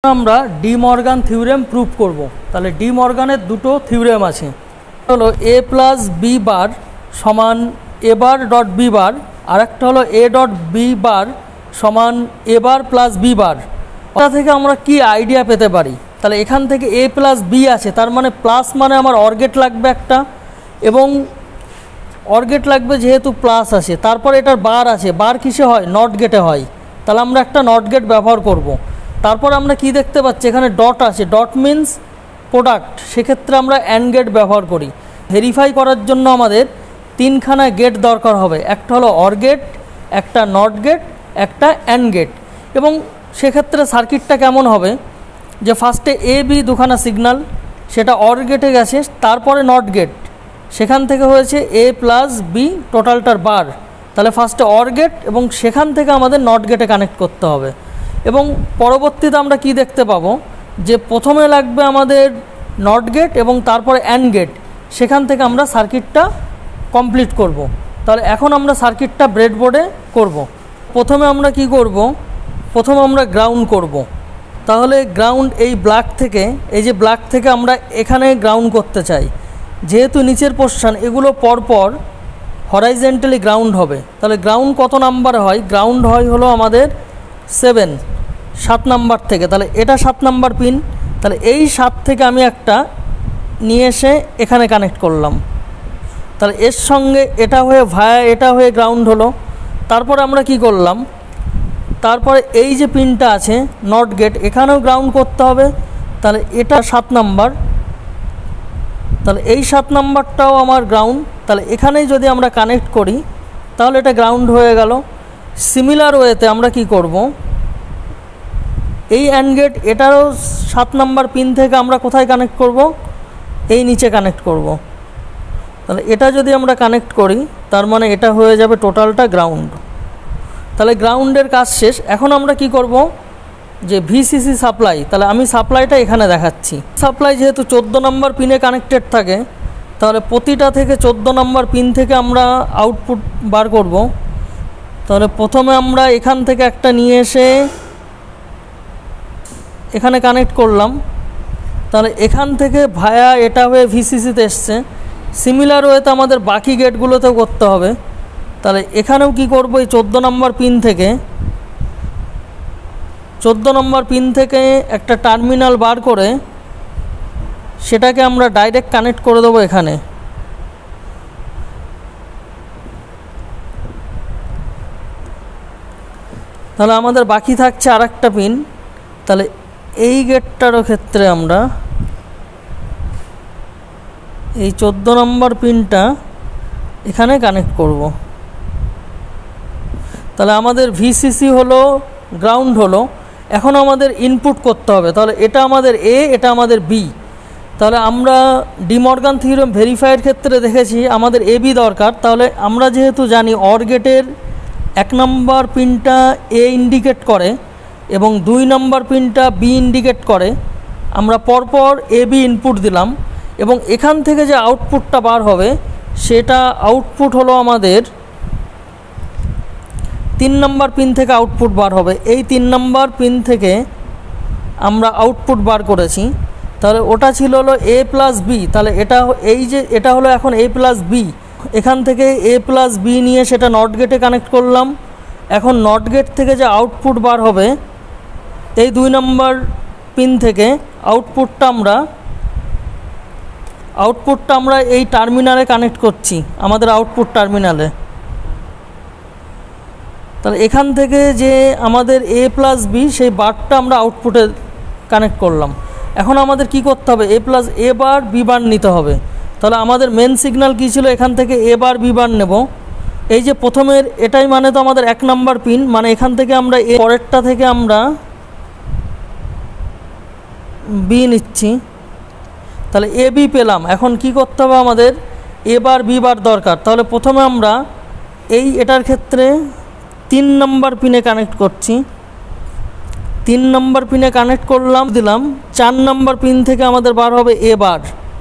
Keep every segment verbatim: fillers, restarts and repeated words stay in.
আমরা D Morgan theorem prove করব। তাহলে ডি মর্গানের দুটো থিওরেম আছে, হলো এ প্লাস বি বার সমান এ বার ডট বি বার, আর একটা হলো এ ডট বি বার সমান এ বার প্লাস বি বার। ওটা থেকে আমরা কি আইডিয়া পেতে পারি? তাহলে এখান থেকে এ প্লাস বি আছে, তার মানে প্লাস মানে আমার অর গেট লাগবে একটা, এবং অর গেট লাগবে যেহেতু প্লাস আছে, তারপর এটার বার আছে, বার কিসে হয়? নট গেটে হয়। তাহলে আমরা একটা নট গেট ব্যবহার করব। তারপর আমরা কি দেখতে পাচ্ছি, এখানে ডট আছে, ডট মিন্স প্রোডাক্ট, সেক্ষেত্রে আমরা অ্যান্ড গেট ব্যবহার করি। ভেরিফাই করার জন্য আমাদের তিনখানা গেট দরকার হবে, একটা হলো অর গেট, একটা নট গেট, একটা অ্যান্ড গেট। এবং সেক্ষেত্রে সার্কিটটা কেমন হবে, যে ফার্স্টে এ বি দুখানা সিগন্যাল, সেটা অর গেটে গেছে, তারপরে নট গেট, সেখান থেকে হয়েছে এ প্লাস বি টোটালটার বার। তাহলে ফার্স্টে অর গেট এবং সেখান থেকে আমাদের নট গেটে কানেক্ট করতে হবে। এবং পরবর্তীতে আমরা কি দেখতে পাবো, যে প্রথমে লাগবে আমাদের নট গেট এবং তারপরে অ্যান্ড গেট, সেখান থেকে আমরা সার্কিটটা কমপ্লিট করব। তাহলে এখন আমরা সার্কিটটা ব্রেডবোর্ডে করব। প্রথমে আমরা কি করব, প্রথমে আমরা গ্রাউন্ড করব। তাহলে গ্রাউন্ড এই ব্ল্যাক থেকে, এই যে ব্ল্যাক থেকে আমরা এখানে গ্রাউন্ড করতে চাই, যেহেতু নিচের পোর্শন এগুলো পরপর হরাইজেন্টালি গ্রাউন্ড হবে। তাহলে গ্রাউন্ড কত নাম্বার হয়? গ্রাউন্ড হয় হলো আমাদের সেভেন, সাত নাম্বার থেকে। তাহলে এটা সাত নাম্বার পিন, তাহলে এই সাত থেকে আমি একটা নিয়ে এসে এখানে কানেক্ট করলাম। তাহলে এর সঙ্গে এটা হয়ে ভায়া এটা হয়ে গ্রাউন্ড হলো। তারপরে আমরা কি করলাম, তারপরে এই যে পিনটা আছে নট গেট, এখানেও গ্রাউন্ড করতে হবে। তাহলে এটা সাত নাম্বার, তাহলে এই সাত নাম্বারটাও আমার গ্রাউন্ড। তাহলে এখানেই যদি আমরা কানেক্ট করি তাহলে এটা গ্রাউন্ড হয়ে গেল। সিমিলার ওয়েতে আমরা কি করব, এই অ্যান্ড গেট এটারও সাত নাম্বার পিন থেকে আমরা কোথায় কানেক্ট করব? এই নিচে কানেক্ট করব। তাহলে এটা যদি আমরা কানেক্ট করি তার মানে এটা হয়ে যাবে টোটালটা গ্রাউন্ড। তাহলে গ্রাউন্ডের কাজ শেষ। এখন আমরা কি করব, যে ভিসিসি সাপ্লাই, তাহলে আমি সাপ্লাইটা এখানে দেখাচ্ছি। সাপ্লাই যেহেতু চোদ্দো নম্বর পিনে কানেক্টেড থাকে, তাহলে প্রতিটা থেকে চোদ্দো নম্বর পিন থেকে আমরা আউটপুট বার করব। তাহলে প্রথমে আমরা এখান থেকে একটা নিয়ে এসে এখানে কানেক্ট করলাম। তাহলে এখান থেকে ভায়া এটা হয়ে ভিসিসিতে এসছে। সিমিলার ওয়েতে আমাদের বাকি গেটগুলোতেও করতে হবে। তাহলে এখানেও কি করব, এই চোদ্দো নম্বর পিন থেকে চোদ্দো নম্বর পিন থেকে একটা টার্মিনাল বার করে সেটাকে আমরা ডাইরেক্ট কানেক্ট করে দেবো এখানে। তাহলে আমাদের বাকি থাকছে আর একটা পিন। তাহলে এই গেটটারও ক্ষেত্রে আমরা এই চোদ্দো নম্বর পিনটা এখানে কানেক্ট করব। তাহলে আমাদের ভিসিসি হলো, গ্রাউন্ড হলো। এখন আমাদের ইনপুট করতে হবে। তাহলে এটা আমাদের এ, এটা আমাদের বি। তাহলে আমরা ডি মর্গান থিওরেম ভেরিফাইয়ের ক্ষেত্রে দেখেছি আমাদের এ বি দরকার। তাহলে আমরা যেহেতু জানি অর গেটের এক নম্বর পিনটা এ ইন্ডিকেট করে এবং দুই নম্বর পিনটা বি ইন্ডিকেট করে, আমরা পরপর এ বি ইনপুট দিলাম এবং এখান থেকে যে আউটপুটটা বার হবে সেটা আউটপুট হলো আমাদের তিন নম্বর পিন থেকে আউটপুট বার হবে। এই তিন নম্বর পিন থেকে আমরা আউটপুট বার করেছি। তাহলে ওটা ছিল হলো এ প্লাস বি। তাহলে এটা এই যে এটা হলো এখন এ প্লাস বি, এখান থেকে এ প্লাস বি নিয়ে সেটা নট গেটে কানেক্ট করলাম। এখন নট গেট থেকে যে আউটপুট বার হবে এই দুই নম্বর পিন থেকে, আউটপুটটা আমরা আউটপুটটা আমরা এই টার্মিনালে কানেক্ট করছি, আমাদের আউটপুট টার্মিনালে। তাহলে এখান থেকে যে আমাদের এ প্লাস বি সেই বারটা আমরা আউটপুটে কানেক্ট করলাম। এখন আমাদের কি করতে হবে, এ প্লাস এ বার বি বার নিতে হবে। তাহলে আমাদের মেন সিগন্যাল কী ছিল, এখান থেকে এ বার বি বার নেব। এই যে প্রথমের এটাই মানে তো আমাদের এক নাম্বার পিন, মানে এখান থেকে আমরা এ পরেরটা থেকে আমরা বি নিচ্ছি। তাহলে এ বি পেলাম। এখন কি করতে হবে, আমাদের এ বার বি বার দরকার। তাহলে প্রথমে আমরা এই এটার ক্ষেত্রে তিন নম্বর পিনে কানেক্ট করছি। তিন নম্বর পিনে কানেক্ট করলাম, দিলাম। চার নম্বর পিন থেকে আমাদের বার হবে এ বার।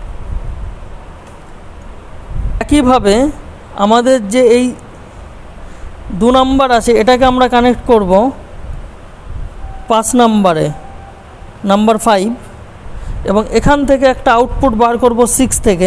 একইভাবে আমাদের যে এই দু নম্বর আছে এটাকে আমরা কানেক্ট করব পাঁচ নম্বরে। নাম্বার ফাইভ, এবং এখান থেকে একটা আউটপুট বার করব সিক্স থেকে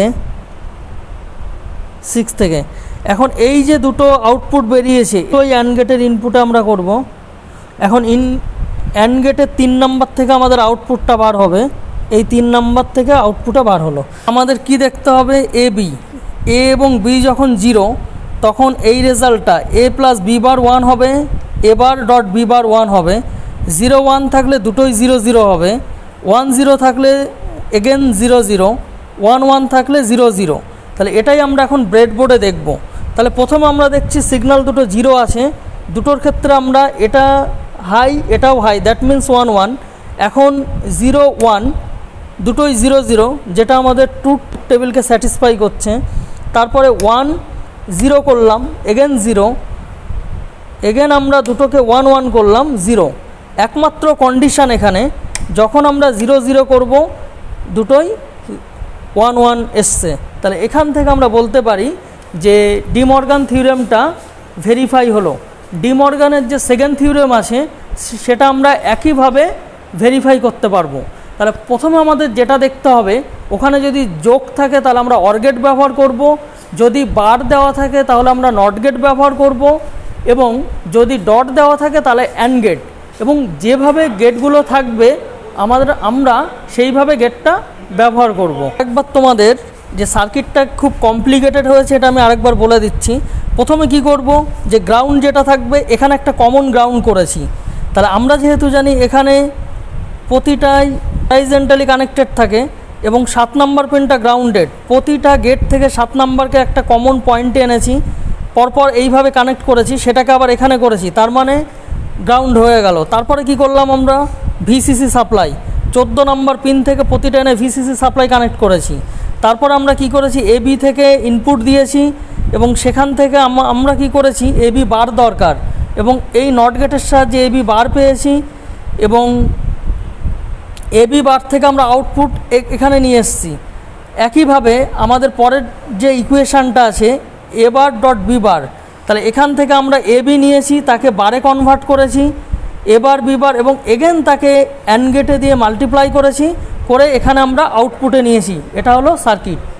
সিক্স থেকে এখন এই যে দুটো আউটপুট বেরিয়েছে ওই অ্যান্ড গেটের ইনপুটে আমরা করব। এখন ইন অ্যান্ড গেটের তিন নাম্বার থেকে আমাদের আউটপুটটা বার হবে, এই তিন নাম্বার থেকে আউটপুটটা বার হলো। আমাদের কি দেখতে হবে, এ বি, এ এবং বি যখন জিরো তখন এই রেজাল্টটা A plus B bar one হবে, A bar dot B bar one হবে। জিরো ওয়ান থাকলে দুটোই জিরো জিরো হবে, ওয়ান জিরো থাকলে again zero zero, one one থাকলে জিরো জিরো। তাহলে এটাই আমরা এখন ব্রেডবোর্ডে দেখব। তাহলে প্রথমে আমরা দেখছি সিগন্যাল দুটো জিরো আছে, দুটোর ক্ষেত্রে আমরা এটা হাই এটাও high, that means one one. এখন জিরো ওয়ান দুটোই জিরো জিরো, যেটা আমাদের ট্রুথ টেবিলকে স্যাটিসফাই করছে। তারপরে ওয়ান জিরো করলাম, এগেন জিরো, এগেন আমরা দুটোকে ওয়ান ওয়ান করলাম, জিরো। একমাত্র কন্ডিশান এখানে যখন আমরা জিরো জিরো করব দুটোই ওয়ান ওয়ান এসছে। তাহলে এখান থেকে আমরা বলতে পারি যে ডি মর্গান থিওরেমটা ভেরিফাই হলো। ডি মর্গানের যে সেকেন্ড থিওরেম আছে সেটা আমরা একইভাবে ভেরিফাই করতে পারবো। তাহলে প্রথমে আমাদের যেটা দেখতে হবে, ওখানে যদি যোগ থাকে তাহলে আমরা অর গেট ব্যবহার করব, যদি বার দেওয়া থাকে তাহলে আমরা নট গেট ব্যবহার করব, এবং যদি ডট দেওয়া থাকে তাহলে অ্যান্ড গেট। এবং যেভাবে গেটগুলো থাকবে আমাদের আমরা সেইভাবে গেটটা ব্যবহার করব। একবার তোমাদের যে সার্কিটটা খুব কমপ্লিকেটেড হয়েছে এটা আমি আরেকবার বলে দিচ্ছি। প্রথমে কি করব, যে গ্রাউন্ড যেটা থাকবে এখানে একটা কমন গ্রাউন্ড করেছি। তাহলে আমরা যেহেতু জানি এখানে প্রতিটাই হরাইজন্টালি কানেক্টেড থাকে এবং সাত নাম্বার পিনটা গ্রাউন্ডেড, প্রতিটা গেট থেকে সাত নাম্বারকে একটা কমন পয়েন্টে এনেছি, পরপর এইভাবে কানেক্ট করেছি, সেটাকে আবার এখানে করেছি, তার মানে গ্রাউন্ড হয়ে গেল। তারপরে কি করলাম, আমরা ভিসিসি সাপ্লাই চোদ্দো নাম্বার পিন থেকে প্রতিটা এনে ভিসিসি সাপ্লাই কানেক্ট করেছি। তারপর আমরা কি করেছি, এবি থেকে ইনপুট দিয়েছি এবং সেখান থেকে আমরা কি করেছি, এবি বার দরকার এবং এই নট গেটের সাহায্যে এবি বার পেয়েছি, এবং এবি বার থেকে আমরা আউটপুট এখানে নিয়ে এসেছি। একইভাবে আমাদের পরের যে ইকুয়েশানটা আছে এ বার ডট বি বার, তাহলে এখান থেকে আমরা এবি নিয়েছি, তাকে বারে কনভার্ট করেছি, এ বার বি বার, এবং এগেন তাকে অ্যান্ড গেটে দিয়ে মাল্টিপ্লাই করেছি, করে এখানে আমরা আউটপুটে নিয়েছি। এটা হলো সার্কিট।